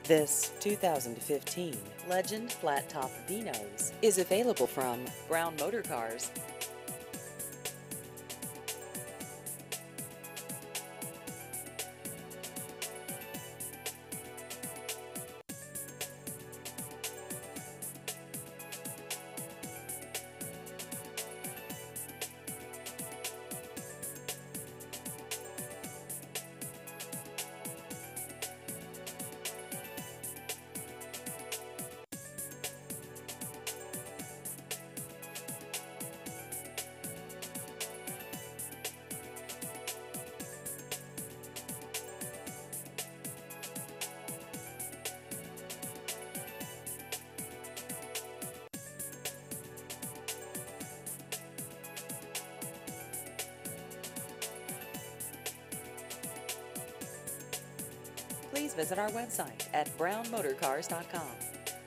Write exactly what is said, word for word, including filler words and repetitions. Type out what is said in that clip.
This two thousand fifteen Legend Flat Top Vinos is available from Brown Motor Cars. Please visit our website at brown motor cars dot com.